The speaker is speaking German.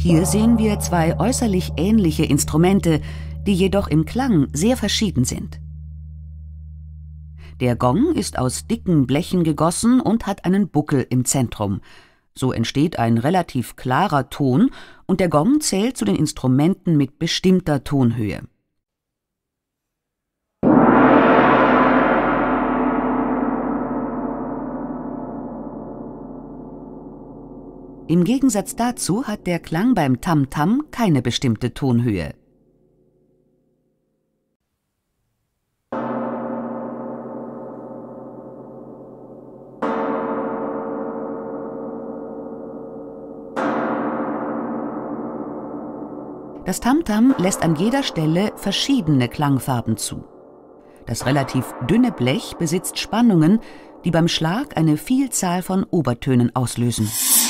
Hier sehen wir zwei äußerlich ähnliche Instrumente, die jedoch im Klang sehr verschieden sind. Der Gong ist aus dicken Blechen gegossen und hat einen Buckel im Zentrum. So entsteht ein relativ klarer Ton und der Gong zählt zu den Instrumenten mit bestimmter Tonhöhe. Im Gegensatz dazu hat der Klang beim Tam-Tam keine bestimmte Tonhöhe. Das Tam-Tam lässt an jeder Stelle verschiedene Klangfarben zu. Das relativ dünne Blech besitzt Spannungen, die beim Schlag eine Vielzahl von Obertönen auslösen.